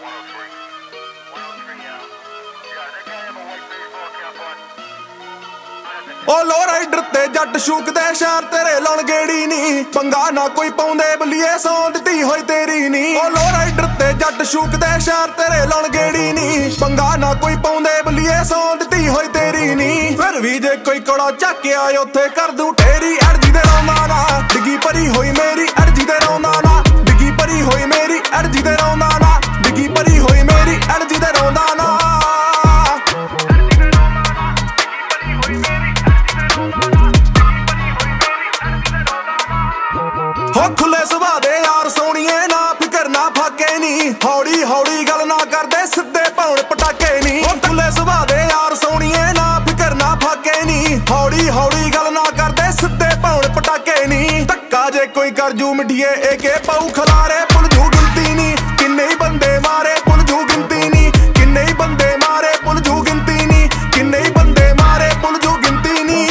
ओ low rider ते जट शूकदे शहर तेरे लाउण गेड़ी नी पंगा ना कोई पाउंदे बलिए सौं दित्ती होई तेरी नी ओ लो राइडर ते जट शूकदे शहर तेरे लाउण गेड़ी नी पंगा ना कोई पाउंदे बलिए सौं दित्ती होई तेरी नी फिर भी जे कोई कड़ा चक के आए उत्थे कर दूं तेरी अर्जी दे रौंदा ना डिगी भरी होई मेरी अर्जी दे रौंदा ना डिगी भरी होई मेरी अर्जी दे रौंदा ना डिगी भरी होई मेरी अर्जी दे रौंदा ना हो खुले सुभाऽ दे यार सोहणीए ना फिकर ना फाके नी हौली हौली गल ना करदे सिद्धे पाउण पटाके नी हो खुले सुभाऽ दे यार सोहणीए ना फिकर ना फाके नी हौली हौली गल ना करदे सिद्धे पाउण पटाके नी धक्का जे कोई कर जू मिठिए एके पाऊ खलारे पुल जू गिनती नी किन्ने ही बंदे मारे पुल जू गिनती नी किन्ने ही बंदे मारे पुल जू गिनती नी किन्ने ही बंदे मारे पुल जू गिनती नी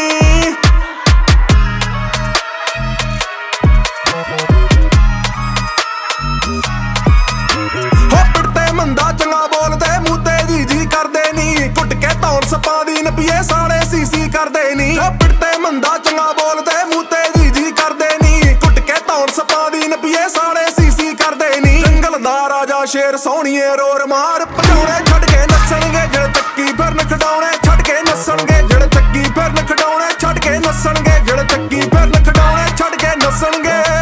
मंदा चंगा बोलदे मूते जी करदे नी कुट के धौन सप्पां दी नपिए साले सी करदे नी पिटते मंदा चंगा बोलदे मूते जी करदे नी कुट के धौन सप्पां दी नपिए साले सी करदे नी जंगल दा राजा शेर सोहणीए रोर मार भजाउणे छड्ड के नस्सणगे जेड़े चक्की फिरन खडाउणे छड्ड के नस्सणगे जेड़े चक्की फिरन खडाउणे छड्ड के नस्सणगे जेड़े चक्की फिरन खडाउणे छड्ड के नस्सणगे।